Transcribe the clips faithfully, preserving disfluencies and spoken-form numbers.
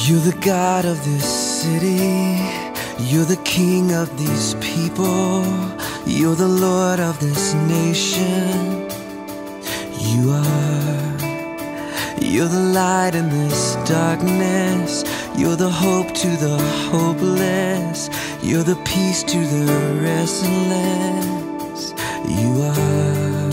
You're the God of this city. You're the King of these people. You're the Lord of this nation. You are. You're the light in this darkness. You're the hope to the hopeless. You're the peace to the restless. You are.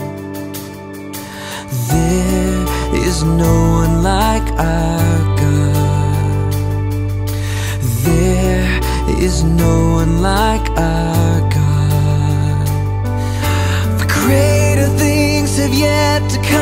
There is no one like our God. There is no one like our God. For greater things have yet to come.